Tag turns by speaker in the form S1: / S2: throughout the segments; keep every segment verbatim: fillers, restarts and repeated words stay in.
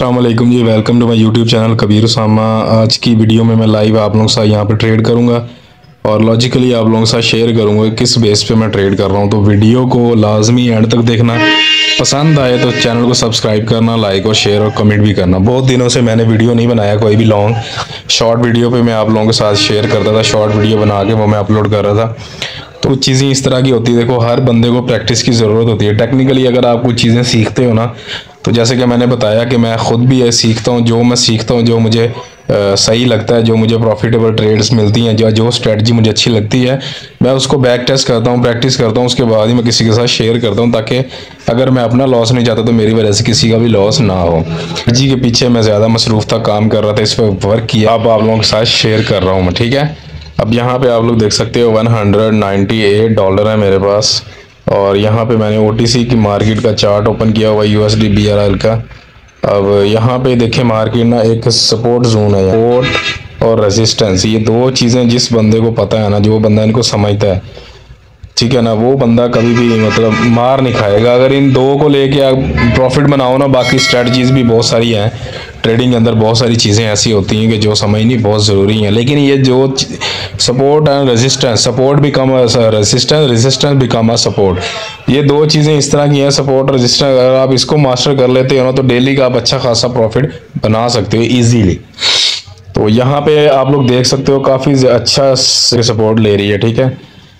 S1: अस्सलाम वालेकुम जी, welcome to my YouTube channel Kabir Usama. आज की वीडियो में मैं लाइव आप लोगों के साथ यहाँ पे ट्रेड करूँगा और लॉजिकली आप लोगों के साथ शेयर करूँगा किस बेस पे मैं ट्रेड कर रहा हूँ। तो वीडियो को लाजमी एंड तक देखना, पसंद आए तो चैनल को सब्सक्राइब करना, लाइक और शेयर और कमेंट भी करना। बहुत दिनों से मैंने वीडियो नहीं बनाया, कोई भी लॉन्ग शॉर्ट वीडियो पर मैं आप लोगों के साथ शेयर करता था, शॉर्ट वीडियो बना के वो मैं अपलोड कर रहा था। तो कुछ चीज़ें इस तरह की होती है, देखो हर बंदे को प्रैक्टिस की ज़रूरत होती है। टेक्निकली अगर आप कुछ चीज़ें सीखते हो ना, तो जैसे कि मैंने बताया कि मैं ख़ुद भी ये सीखता हूँ, जो मैं सीखता हूँ, जो मुझे आ, सही लगता है, जो मुझे प्रॉफिटेबल ट्रेड्स मिलती हैं, जो जो स्ट्रेटजी मुझे अच्छी लगती है, मैं उसको बैक टेस्ट करता हूँ, प्रैक्टिस करता हूँ, उसके बाद ही मैं किसी के साथ शेयर करता हूँ, ताकि अगर मैं अपना लॉस नहीं चाहता तो मेरी वजह से किसी का भी लॉस ना हो। जी के पीछे मैं ज़्यादा मसरूफ़ था, काम कर रहा था, इस पर वर्क किया, अब आप लोगों के साथ शेयर कर रहा हूँ मैं, ठीक है। अब यहाँ पे आप लोग देख सकते हो one hundred ninety eight dollar है मेरे पास, और यहाँ पे मैंने ओटीसी की मार्केट का चार्ट ओपन किया हुआ यूएसडी बीआरएल का। अब यहाँ पे देखें मार्केट ना एक सपोर्ट जोन है, सपोर्ट और रेजिस्टेंस, ये दो चीज़ें जिस बंदे को पता है ना, जो बंदा इनको समझता है, ठीक है ना, वो बंदा कभी भी मतलब मार नहीं खाएगा। अगर इन दो को लेके आप प्रॉफिट बनाओ ना, बाकी स्ट्रेटजीज भी बहुत सारी हैं ट्रेडिंग के अंदर, बहुत सारी चीज़ें ऐसी होती हैं कि जो समझनी बहुत ज़रूरी है। लेकिन ये जो support and resistance, support become resistance, resistance become a support, ये दो चीज़ें इस तरह की हैं, सपोर्ट और रेजिस्टेंस। अगर आप इसको मास्टर कर लेते हो ना, तो डेली का आप अच्छा खासा प्रॉफिट बना सकते हो ईजीली। तो यहाँ पे आप लोग देख सकते हो काफ़ी अच्छा सपोर्ट ले रही है, ठीक है।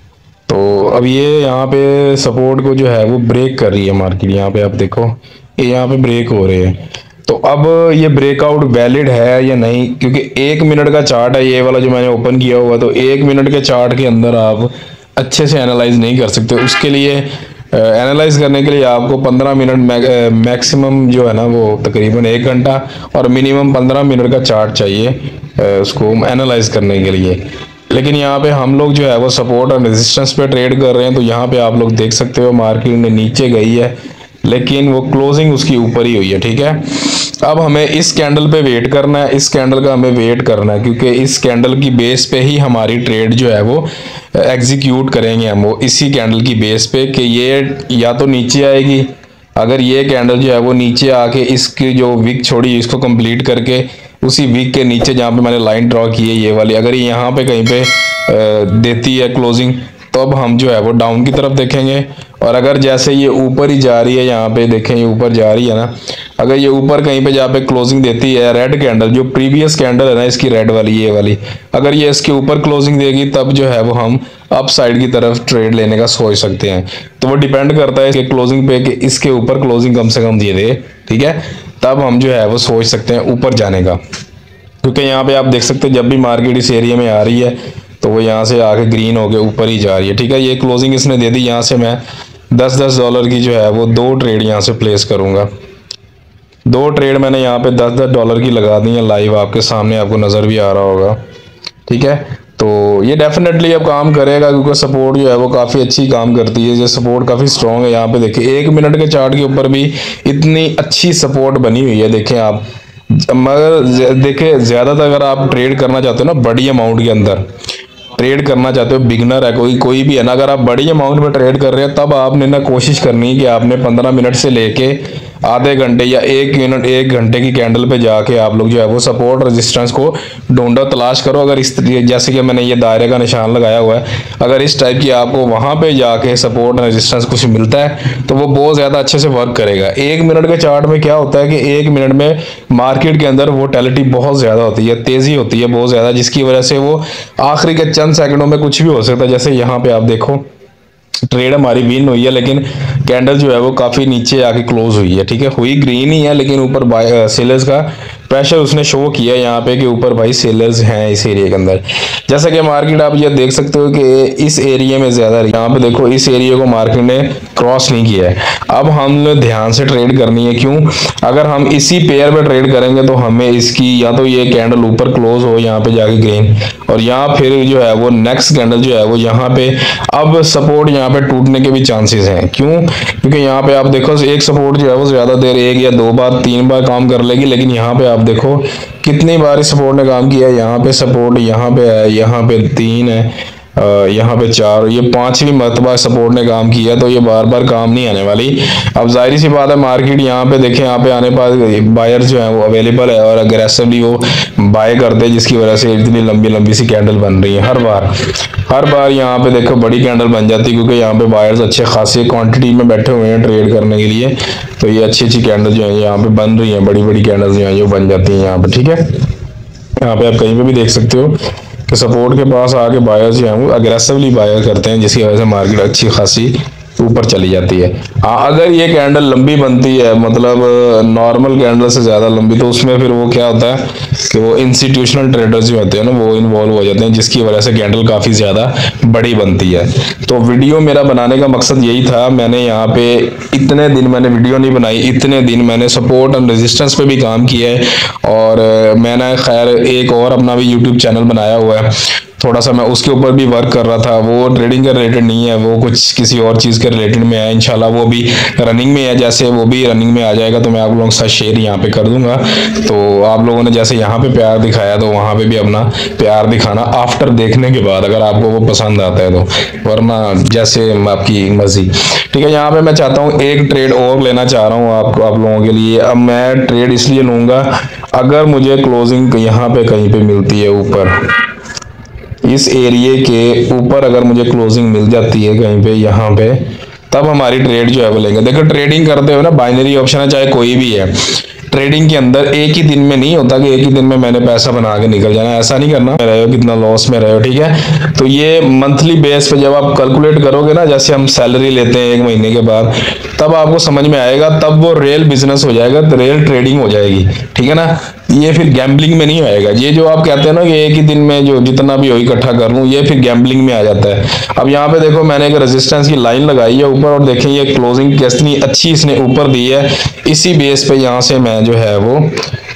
S1: तो अब ये यहाँ पे सपोर्ट को जो है वो ब्रेक कर रही है मार्केट, यहाँ पे आप देखो ये यहाँ पे ब्रेक हो रहे हैं। तो अब ये ब्रेकआउट वैलिड है या नहीं, क्योंकि एक मिनट का चार्ट है ये वाला जो मैंने ओपन किया हुआ, तो एक मिनट के चार्ट के अंदर आप अच्छे से एनालाइज नहीं कर सकते। उसके लिए एनालाइज करने के लिए आपको पंद्रह मिनट मैक्सिमम जो है ना, वो तकरीबन एक घंटा और मिनिमम पंद्रह मिनट का चार्ट चाहिए उसको एनालाइज करने के लिए। लेकिन यहाँ पे हम लोग जो है वो सपोर्ट और रेजिस्टेंस पे ट्रेड कर रहे हैं। तो यहाँ पे आप लोग देख सकते हो मार्केट ने नीचे गई है, लेकिन वो क्लोजिंग उसकी ऊपर ही हुई है, ठीक है। अब हमें इस कैंडल पे वेट करना है, इस कैंडल का हमें वेट करना है, क्योंकि इस कैंडल की बेस पे ही हमारी ट्रेड जो है वो एग्जीक्यूट करेंगे हम, वो इसी कैंडल की बेस पे कि ये या तो नीचे आएगी। अगर ये कैंडल जो है वो नीचे आके इसकी जो विक छोड़ी इसको कंप्लीट करके उसी वीक के नीचे जहाँ पे मैंने लाइन ड्रॉ की है ये वाली, अगर ये यहाँ पे कहीं पे आ, देती है क्लोजिंग, तो अब हम जो है वो डाउन की तरफ देखेंगे। और अगर जैसे ये ऊपर ही जा रही है, यहाँ पे देखें ये ऊपर जा रही है ना, अगर ये ऊपर कहीं पे जहाँ पे क्लोजिंग देती है रेड कैंडल, जो प्रीवियस कैंडल है ना इसकी रेड वाली ये वाली, अगर ये इसके ऊपर क्लोजिंग देगी, तब जो है वो हम अप साइड की तरफ ट्रेड लेने का सोच सकते हैं। तो वो डिपेंड करता है कि क्लोजिंग पे कि इसके ऊपर क्लोजिंग कम से कम दे दे, ठीक है, तब हम जो है वो सोच सकते हैं ऊपर जाने का। क्योंकि यहाँ पे आप देख सकते हैं जब भी मार्केट इस एरिया में आ रही है तो वो यहाँ से आके ग्रीन होके ऊपर ही जा रही है, ठीक है। ये क्लोजिंग इसने दे दी, यहाँ से मैं दस दस डॉलर की जो है वो दो ट्रेड यहाँ से प्लेस करूँगा। दो ट्रेड मैंने यहाँ पे दस दस डॉलर की लगा दी है, लाइव आपके सामने, आपको नज़र भी आ रहा होगा, ठीक है। तो ये डेफिनेटली अब काम करेगा, क्योंकि सपोर्ट जो है वो काफ़ी अच्छी काम करती है, ये सपोर्ट काफ़ी स्ट्रॉन्ग है। यहाँ पे देखिए एक मिनट के चार्ट के ऊपर भी इतनी अच्छी सपोर्ट बनी हुई है, देखें आप। मगर देखें ज़्यादातर अगर आप ट्रेड करना चाहते हो ना बड़ी अमाउंट के अंदर ट्रेड करना चाहते हो, बिगनर है कोई कोई भी है ना, अगर आप बड़ी अमाउंट में ट्रेड कर रहे हैं, तब आपने ना कोशिश करनी है कि आपने पंद्रह मिनट से लेके आधे घंटे या एक मिनट एक घंटे की कैंडल पे जाके आप लोग जो है वो सपोर्ट रेजिस्टेंस को ढूंढो, तलाश करो। अगर इस जैसे कि मैंने ये दायरे का निशान लगाया हुआ है, अगर इस टाइप की आपको वहां पे जाके सपोर्ट रेजिस्टेंस कुछ मिलता है तो वो बहुत ज़्यादा अच्छे से वर्क करेगा। एक मिनट के चार्ट में क्या होता है कि एक मिनट में मार्केट के अंदर वोलेटिलिटी बहुत ज़्यादा होती है, तेज़ी होती है बहुत ज़्यादा, जिसकी वजह से वो आखिरी के चंद सेकंडों में कुछ भी हो सकता है। जैसे यहाँ पे आप देखो ट्रेड हमारी विन हुई है, लेकिन कैंडल जो है वो काफ़ी नीचे आके क्लोज हुई है, ठीक है। हुई ग्रीन ही है, लेकिन ऊपर बाय सेलर्स का प्रेशर उसने शो किया यहाँ पे कि ऊपर भाई सेलर्स हैं इस एरिया के अंदर। जैसा कि मार्केट आप ये देख सकते हो कि इस एरिया में ज़्यादा, यहाँ पे देखो इस एरिया को मार्केट ने क्रॉस नहीं किया है। अब हमने ध्यान से ट्रेड करनी है, क्यों? अगर हम इसी पेयर पे ट्रेड करेंगे तो हमें इसकी या तो ये कैंडल ऊपर क्लोज हो यहाँ पे जाके ग्रीन, और यहाँ फिर जो है वो नेक्स्ट कैंडल जो है वो यहाँ पे अब सपोर्ट यहाँ पे टूटने के भी चांसेस हैं। क्यों? क्योंकि यहाँ पे आप देखो एक सपोर्ट जो है वो ज्यादा देर एक या दो बार तीन बार काम कर लेगी, लेकिन यहाँ पे आप देखो कितनी बार सपोर्ट ने काम किया। यहाँ पे सपोर्ट यहाँ पे है, यहाँ पे तीन है, यहाँ पे चार, ये पांचवी मरतबा सपोर्ट ने काम किया, तो ये बार बार काम नहीं आने वाली। अब जाहिर सी बात है मार्केट यहाँ पे देखें, यहाँ पे आने पर बायर जो है वो अवेलेबल है और अग्रेसिवली वो बाय करते हैं, जिसकी वजह से इतनी लंबी लंबी सी कैंडल बन रही है। हर बार हर बार यहाँ पे देखो बड़ी कैंडल बन जाती है, क्योंकि यहाँ पे बायर्स अच्छे खासी क्वांटिटी में बैठे हुए हैं ट्रेड करने के लिए। तो ये अच्छी अच्छी कैंडल जो है यहाँ पे बन रही है, बड़ी बड़ी कैंडल जो है जो बन जाती है यहाँ पे, ठीक है। यहाँ पे आप कहीं पे भी देख सकते हो कि सपोर्ट के पास आके बायर्स जो हैं वो अग्रेसिवली बायर करते हैं, जिसकी वजह से मार्केट अच्छी खासी ऊपर चली जाती है। हाँ, अगर ये कैंडल लंबी बनती है, मतलब नॉर्मल कैंडल से ज़्यादा लंबी, तो उसमें फिर वो क्या होता है कि वो इंस्टीट्यूशनल ट्रेडर्स जो होते हैं ना वो इन्वॉल्व हो जाते हैं, जिसकी वजह से कैंडल काफ़ी ज़्यादा बड़ी बनती है। तो वीडियो मेरा बनाने का मकसद यही था। मैंने यहाँ पे इतने दिन मैंने वीडियो नहीं बनाई, इतने दिन मैंने सपोर्ट एंड रेजिस्टेंस पे भी काम किया है। और मैंने खैर एक और अपना भी यूट्यूब चैनल बनाया हुआ है, थोड़ा सा मैं उसके ऊपर भी वर्क कर रहा था। वो ट्रेडिंग के रिलेटेड नहीं है, वो कुछ किसी और चीज़ के रिलेटेड में है। इंशाल्लाह वो भी रनिंग में है, जैसे वो भी रनिंग में आ जाएगा तो मैं आप लोगों के साथ शेयर यहाँ पे कर दूंगा। तो आप लोगों ने जैसे यहाँ पे प्यार दिखाया, तो वहाँ पे भी अपना प्यार दिखाना आफ्टर देखने के बाद, अगर आपको वो पसंद आता है तो, वरना जैसे आपकी मर्जी, ठीक है। यहाँ पे मैं चाहता हूँ एक ट्रेड और लेना चाह रहा हूँ आपको आप लोगों के लिए। अब मैं ट्रेड इसलिए लूँगा, अगर मुझे क्लोजिंग यहाँ पे कहीं पे मिलती है ऊपर, इस एरिए के ऊपर अगर मुझे क्लोजिंग मिल जाती है कहीं पे यहाँ पे, तब हमारी ट्रेड जो है वो लेंगे। देखो ट्रेडिंग करते हुए ना, बाइनरी ऑप्शन है चाहे कोई भी है, ट्रेडिंग के अंदर एक ही दिन में नहीं होता कि एक ही दिन में मैंने पैसा बना के निकल जाना, ऐसा नहीं करना। रहे हो कितना लॉस में रहे हो, ठीक है। तो ये मंथली बेस पे जब आप कैलकुलेट करोगे ना, जैसे हम सैलरी लेते हैं एक महीने के बाद, तब आपको समझ में आएगा, तब वो रियल बिजनेस हो जाएगा, तो रियल ट्रेडिंग हो जाएगी, ठीक है ना। ये फिर गैम्बलिंग में नहीं आएगा। ये जो आप कहते हैं ना कि एक ही दिन में जो जितना भी हो इकट्ठा कर लूं, ये फिर गैम्बलिंग में आ जाता है। अब यहाँ पे देखो मैंने एक रेजिस्टेंस की लाइन लगाई है ऊपर, और देखें ये क्लोजिंग कितनी अच्छी इसने ऊपर दी है। इसी बेस पे यहाँ से मैं जो है वो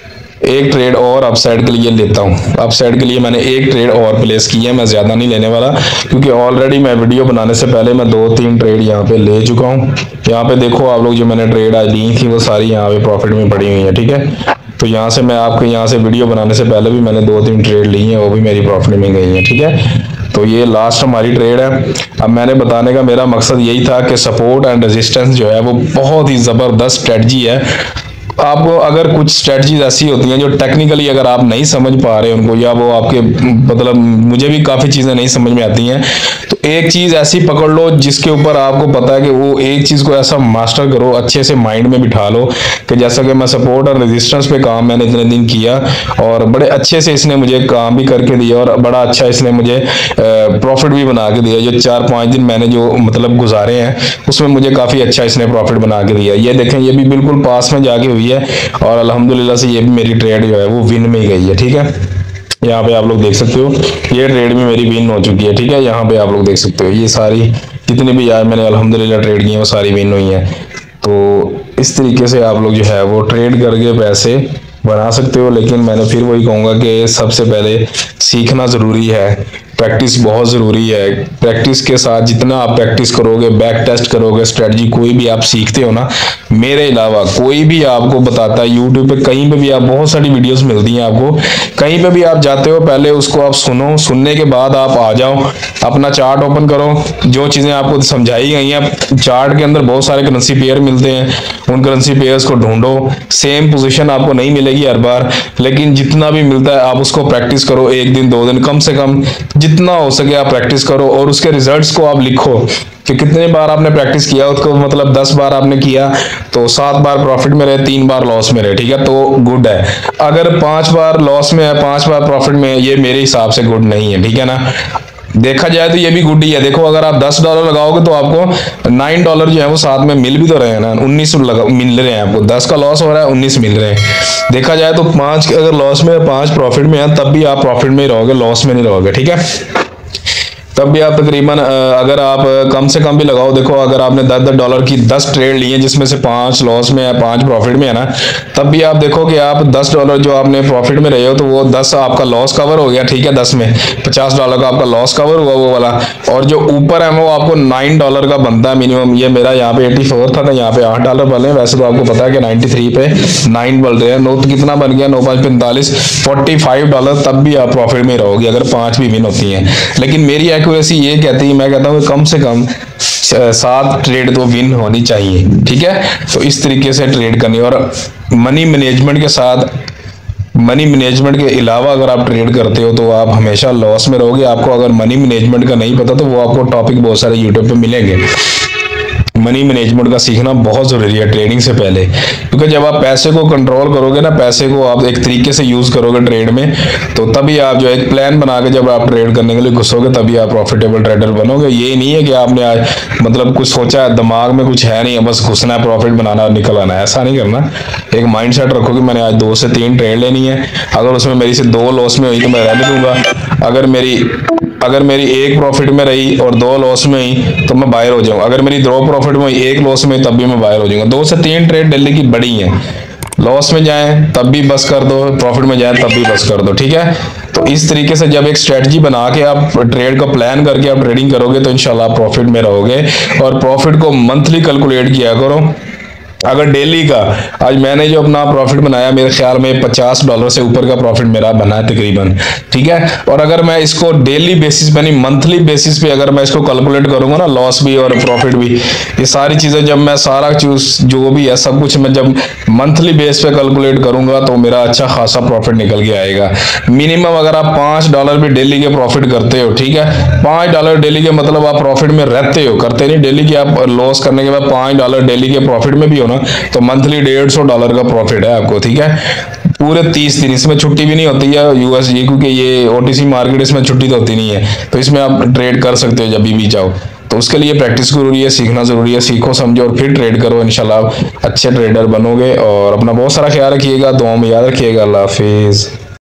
S1: एक ट्रेड और अपसाइड के लिए लेता हूँ। अपसाइड के लिए मैंने एक ट्रेड और प्लेस की है, मैं ज्यादा नहीं लेने वाला, क्योंकि ऑलरेडी मैं वीडियो बनाने से पहले मैं दो तीन ट्रेड यहाँ पे ले चुका हूँ। यहाँ पे देखो आप लोग, जो मैंने ट्रेड आज ली थी वो सारी यहाँ पे प्रॉफिट में पड़ी हुई है, ठीक है। तो यहाँ से मैं आपके यहाँ से वीडियो बनाने से पहले भी मैंने दो तीन ट्रेड ली हैं, वो भी मेरी प्रॉफिट में गई हैं, ठीक है। तो ये लास्ट हमारी ट्रेड है। अब मैंने बताने का मेरा मकसद यही था कि सपोर्ट एंड रेजिस्टेंस जो है वो बहुत ही जबरदस्त स्ट्रेटजी है। आपको अगर कुछ स्ट्रेटजीज ऐसी होती हैं जो टेक्निकली अगर आप नहीं समझ पा रहे उनको, या वो आपके मतलब मुझे भी काफ़ी चीज़ें नहीं समझ में आती हैं, तो एक चीज़ ऐसी पकड़ लो जिसके ऊपर आपको पता है कि वो एक चीज़ को ऐसा मास्टर करो, अच्छे से माइंड में बिठा लो कि जैसा कि मैं सपोर्ट और रेजिस्टेंस पे काम मैंने इतने दिन किया और बड़े अच्छे से इसने मुझे काम भी करके दिया और बड़ा अच्छा इसने मुझे प्रॉफिट भी बना के दिया। जो चार पाँच दिन मैंने जो मतलब गुजारे हैं उसमें मुझे काफ़ी अच्छा इसने प्रॉफिट बना के दिया। ये देखें, ये भी बिल्कुल पास में जाके हुई है और अल्हम्दुलिल्लाह से ये भी मेरी ट्रेड जो है वो विन में ही गई है, ठीक है। यहाँ पे आप लोग देख सकते हो ये ट्रेड भी मेरी विन हो चुकी है, ठीक है। यहाँ पे आप लोग देख सकते हो ये सारी जितनी भी यार मैंने अल्हम्दुलिल्लाह ट्रेड की है वो सारी विन हुई है। तो इस तरीके से आप लोग जो है वो ट्रेड करके पैसे बना सकते हो, लेकिन मैंने फिर वही कहूँगा कि सबसे पहले सीखना ज़रूरी है, प्रैक्टिस बहुत ज़रूरी है। प्रैक्टिस के साथ जितना आप प्रैक्टिस करोगे, बैक टेस्ट करोगे, स्ट्रेटजी कोई भी आप सीखते हो ना, मेरे अलावा कोई भी आपको बताता है यूट्यूब पे कहीं पे भी, आप बहुत सारी वीडियोस मिलती हैं आपको, कहीं पे भी आप जाते हो पहले उसको आप सुनो, सुनने के बाद आप आ जाओ, अपना चार्ट ओपन करो, जो चीज़ें आपको समझाई गई हैं चार्ट के अंदर बहुत सारे करेंसी पेयर मिलते हैं, उन करेंसी पेयर्स को ढूंढो। सेम पोजीशन आपको नहीं मिलेगी हर बार, लेकिन जितना भी मिलता है आप उसको प्रैक्टिस करो, एक दिन दो दिन कम से कम जितना हो सके आप प्रैक्टिस करो और उसके रिजल्ट्स को आप लिखो कि कितने बार आपने प्रैक्टिस किया। उसको मतलब दस बार आपने किया तो सात बार प्रॉफिट में रहे, तीन बार लॉस में रहे, ठीक है, तो गुड है। अगर पांच बार लॉस में है, पांच बार प्रॉफिट में है, ये मेरे हिसाब से गुड नहीं है, ठीक है ना। देखा जाए तो ये भी गुड ही है। देखो अगर आप दस डॉलर लगाओगे तो आपको नाइन डॉलर जो है वो साथ में मिल भी तो रहे हैं ना, उन्नीस मिल रहे हैं आपको, दस का लॉस हो रहा है, उन्नीस मिल रहे हैं। देखा जाए तो पांच अगर लॉस में है, पांच प्रॉफिट में है, तब भी आप प्रॉफिट में ही रहोगे, लॉस में नहीं रहोगे, ठीक है। तब भी आप तकरीबन अगर आप कम से कम भी लगाओ, देखो अगर आपने दस दस डॉलर की दस ट्रेड ली है जिसमें से पांच लॉस में है, पांच प्रॉफिट में है ना, तब भी आप देखो कि आप दस डॉलर जो आपने प्रॉफिट में रहे हो तो वो दस आपका लॉस कवर हो गया, ठीक है। दस में पचास डॉलर का आपका लॉस कवर हुआ वो वाला, और जो ऊपर है वो आपको नाइन डॉलर का बनता है मिनिमम। ये मेरा यहाँ पे एटी फोर था, यहाँ पे आठ डॉलर बने, वैसे तो आपको पता है कि नाइन्टी थ्री पे नाइन बन रहे हैं, नौ तो कितना बन गया, नौ पाँच पैंतालीस, फोर्टी फाइव डॉलर, तब भी आप प्रॉफिट में रहोगे अगर पांच भी विन होती हैं। लेकिन मेरी एक्यूरेसी ये कहती है, मैं कहता हूँ कम से कम सात ट्रेड तो विन होनी चाहिए, ठीक है। तो इस तरीके से ट्रेड करनी, और मनी मैनेजमेंट के साथ, मनी मैनेजमेंट के अलावा अगर आप ट्रेड करते हो तो आप हमेशा लॉस में रहोगे। आपको अगर मनी मैनेजमेंट का नहीं पता तो वो आपको टॉपिक बहुत सारे यूट्यूब पे मिलेंगे। मनी मैनेजमेंट का सीखना बहुत ज़रूरी है ट्रेडिंग से पहले, क्योंकि जब आप पैसे को कंट्रोल करोगे ना, पैसे को आप एक तरीके से यूज़ करोगे ट्रेड में, तो तभी आप जो एक प्लान बना के जब आप ट्रेड करने के लिए घुसोगे तभी आप प्रॉफिटेबल ट्रेडर बनोगे। ये नहीं है कि आपने आज मतलब कुछ सोचा है, दिमाग में कुछ है नहीं, बस घुसना है, प्रॉफिट बनाना और निकल आना है, ऐसा नहीं करना। एक माइंड सेट रखो कि मैंने आज दो से तीन ट्रेड लेनी है, अगर उसमें मेरी से दो लॉस में हुई तो मैं रहने दूंगा, अगर मेरी अगर मेरी एक प्रॉफिट में रही और दो लॉस में हुई तो मैं बाहर हो जाऊंगा, अगर मेरी दो प्रॉफिट में हुई एक लॉस में तब भी मैं बाहर हो जाऊंगा। दो से तीन ट्रेड डेली की बड़ी हैं, लॉस में जाएं तब भी बस कर दो, प्रॉफिट में जाएं तब भी बस कर दो, ठीक है। तो इस तरीके से जब एक स्ट्रेटजी बना के आप ट्रेड को प्लान करके आप ट्रेडिंग करोगे तो इंशाल्लाह प्रॉफिट में रहोगे। और प्रॉफिट को मंथली कैलकुलेट किया करो। अगर डेली का, आज मैंने जो अपना प्रॉफिट बनाया मेरे ख्याल में पचास डॉलर से ऊपर का प्रॉफिट मेरा बना है तकरीबन, ठीक है। और अगर मैं इसको डेली बेसिस पे नहीं मंथली बेसिस पे अगर मैं इसको कैलकुलेट करूंगा ना, लॉस भी और प्रॉफिट भी, ये सारी चीजें जब मैं सारा चूज जो भी है सब कुछ मैं जब मंथली बेस पे कैलकुलेट करूंगा तो मेरा अच्छा खासा प्रॉफिट निकल के आएगा। मिनिमम अगर आप पांच डॉलर भी डेली के प्रॉफिट करते हो, ठीक है, पांच डॉलर डेली के मतलब आप प्रॉफिट में रहते हो, करते नहीं डेली की, आप लॉस करने के बाद पांच डॉलर डेली के प्रॉफिट में भी हो ना, तो मंथली डेढ़ सौ डॉलर का प्रॉफिट है आपको, ठीक है। पूरे तीस दिन, इसमें छुट्टी भी नहीं होती है यूएस ये, क्योंकि ये ओटीसी मार्केट, इसमें छुट्टी तो होती नहीं है, तो इसमें आप ट्रेड कर सकते हो जब भी, भी चाहो। तो उसके लिए प्रैक्टिस जरूरी है, सीखना जरूरी है, सीखो समझो और फिर ट्रेड करो, इंशाल्लाह अच्छे ट्रेडर बनोगे। और अपना बहुत सारा ख्याल रखिएगा, दुआओं में याद रखिएगा। अल्लाह हाफिज।